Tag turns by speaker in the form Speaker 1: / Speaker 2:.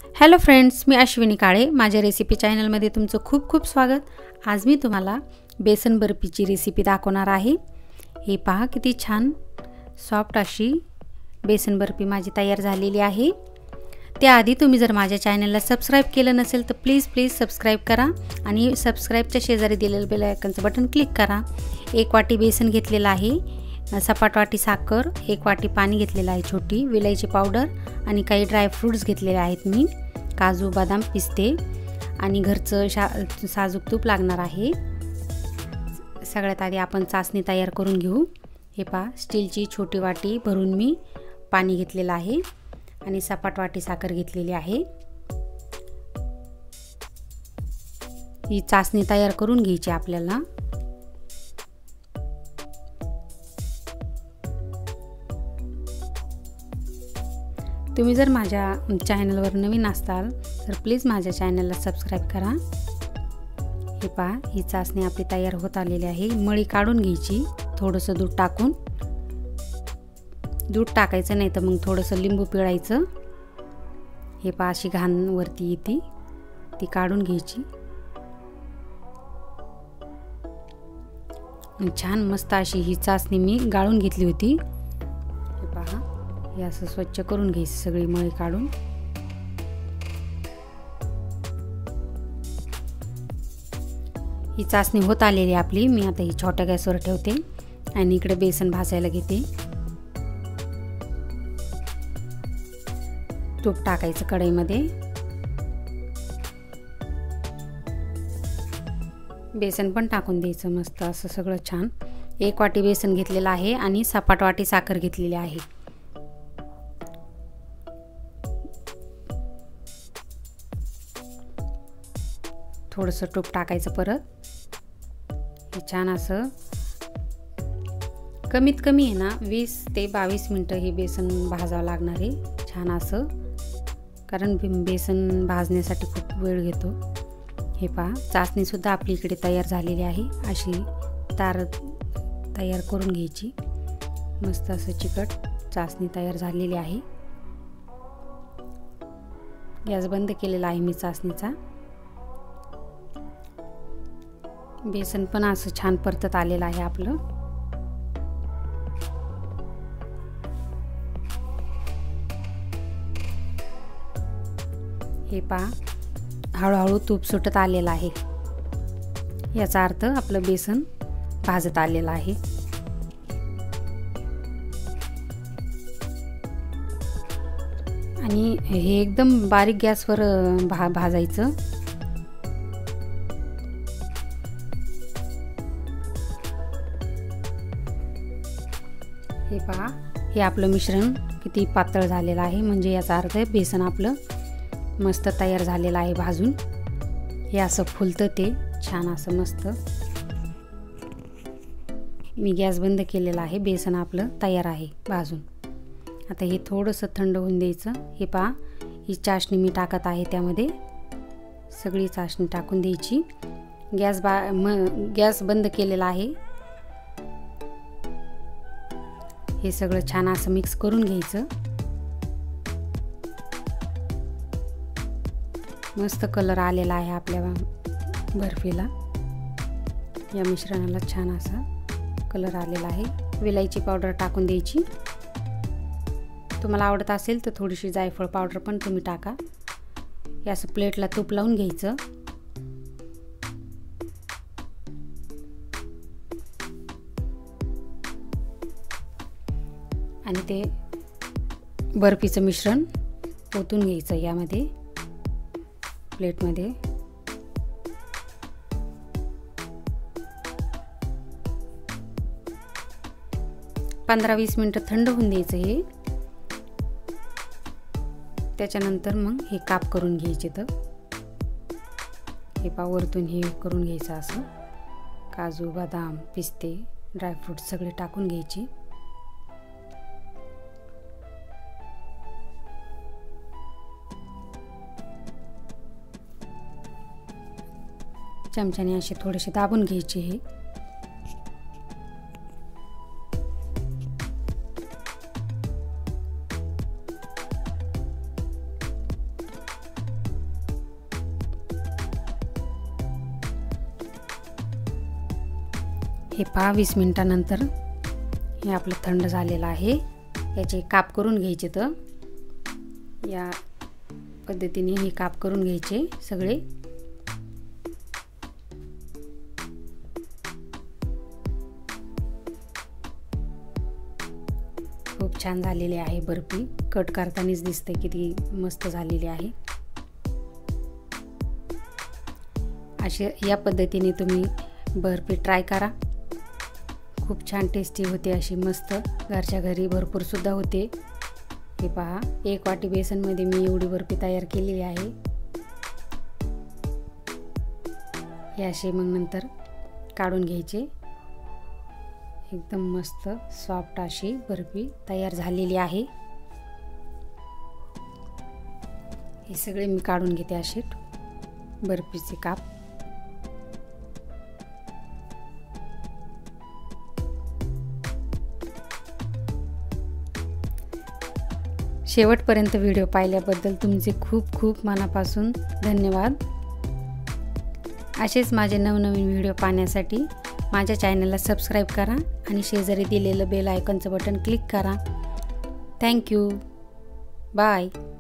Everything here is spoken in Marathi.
Speaker 1: हॅलो फ्रेंड्स, मी अश्विनी काळे. माझ्या रेसिपी चॅनलमध्ये तुमचं खूप खूप स्वागत. आज मी तुम्हाला बेसन बर्फीची रेसिपी दाखवणार आहे. हे पहा किती छान सॉफ्ट अशी बेसन बर्फी माझी तयार झालेली आहे. त्याआधी तुम्ही जर माझ्या चॅनलला सबस्क्राईब केलं नसेल तर प्लीज सबस्क्राईब करा आणि सबस्क्राईबच्या शेजारी दिलेलं बेल आयकॉनचं बटन क्लिक करा. 1 वाटी बेसन घेतलेलं आहे, सपाट वाटी साखर, 1 वाटी पाणी घेतलेलं आहे, छोटी विलायची पावडर आणि काही ड्रायफ्रूट्स घेतलेले आहेत. मी काजू, बदाम, पिस्ते आणि घरचं साजूक तूप लागणार आहे. सगळ्यात आधी आपण चासणी तयार करून घेऊ. हे पहा, स्टीलची छोटी वाटी भरून मी पाणी घेतलेलं आहे आणि सपाट वाटी साखर घेतलेली आहे. ही चासणी तयार करून घ्यायची आपल्याला. तुम्ही जर माझ्या चॅनलवर नवीन असाल तर प्लीज माझ्या चॅनलला सबस्क्राईब करा. हे पहा, ही चासणी आपली तयार होत आलेली आहे. मळी काढून घ्यायची थोडंसं दूध टाकून. दूध टाकायचं नाही तर मग थोडंसं लिंबू पिळायचं. हे पहा, अशी घाण वरती येते ती काढून घ्यायची. छान मस्त अशी ही चासणी मी गाळून घेतली होती. हे पहा, हे असं स्वच्छ करून घ्यायचं सगळी मळी काढून. ही चासणी होत आलेली आपली. मी आता ही छोट्या गॅसवर ठेवते आणि इकडे बेसन भाजायला घेते. तूप टाकायचं कढईमध्ये. बेसन पण टाकून द्यायचं मस्त असं सगळं छान. 1 वाटी बेसन घेतलेलं आहे आणि सपाट वाटी साखर घेतलेली आहे. थोडंसं तूप टाकायचं परत. हे छान असं कमीत कमी आहे ना 20 ते 22 मिनटं हे बेसन भाजावं लागणार आहे छान असं, कारण बेसन भाजण्यासाठी खूप वेळ घेतो. हे पहा, चासणीसुद्धा आपली इकडे तयार झालेली आहे. अशी तार तयार करून घ्यायची. मस्त असं चिकट चासणी तयार झालेली आहे. गॅस बंद केलेला आहे मी चासणीचा. बेसन पण असं छान परतत आलेलं आहे आपलं. हे पहा, हळूहळू तूप सुटत आलेलं आहे. याचा अर्थ आपलं बेसन भाजत आलेलं आहे. आणि हे एकदम बारीक गॅसवर भाजायचं. हे पहा, हे आपलं मिश्रण किती पातळ झालेलं आहे, म्हणजे याचा अर्थ बेसन आपलं मस्त तयार झालेलं आहे भाजून. हे असं फुलतं ते छान असं मस्त. मी गॅस बंद केलेला आहे. बेसन आपलं तयार आहे भाजून. आता हे थोडंसं थंड होऊन द्यायचं. हे पहा, ही चाशणी मी टाकत आहे त्यामध्ये. सगळी चाशणी टाकून द्यायची. गॅस बंद केलेला आहे. हे सगळं छान असं मिक्स करून घ्यायचं. मस्त कलर आलेला आहे आपल्या बर्फीला. या मिश्रणाला छान असा कलर आलेला आहे. विलायची पावडर टाकून द्यायची. तुम्हाला आवडत असेल तर थोडीशी जायफळ पावडर पण तुम्ही टाका. या असं प्लेटला तूप लावून घ्यायचं. आणि ते बर्फीचं मिश्रण ओतून घ्यायचं यामध्ये प्लेटमध्ये. पंधरा 20 मिनिटं थंड होऊन द्यायचं हे. त्याच्यानंतर मग हे काप करून घ्यायचे. तर हे पहा, वरतून हे करून घ्यायचं असं. काजू, बदाम, पिस्ते, ड्रायफ्रूट सगळे टाकून घ्यायचे. चमच्याने असे थोडेसे दाबून घ्यायचे. हे हे पहा 20 मिनिटानंतर हे आपलं थंड झालेलं आहे। याचे काप करून घ्यायचे। तर या पद्धतीने हे काप करून घ्यायचे सगळे। खूप छान झालेली आहे बर्फी, कट करतानाच दिसते किती मस्त झालेली आहे। अशी या पद्धतीने तुम्ही बर्फी ट्राय करा, खूप छान टेस्टी होते, अशी मस्त घरच्या घरी भरपूर सुद्धा होते। हे पहा 1 वाटी बेसनमध्ये मी एवढी बर्फी तयार केलेली आहे। हे असे मग नंतर काढून घ्यायचे। एकदम मस्त सॉफ्ट अशी बर्फी तयार झालेली आहे। हे सगळे मी काढून घेते असे बर्फीचे काप। शेवटपर्यंत व्हिडिओ पाहिल्याबद्दल तुमचे खूप खूप मनापासून धन्यवाद। असेच माझे नवनवीन व्हिडिओ पाहण्यासाठी माझ्या चॅनलला सबस्क्राईब करा आणि शेजारी दिलेलं बेल आयकॉनचं बटन क्लिक करा। Thank you, bye.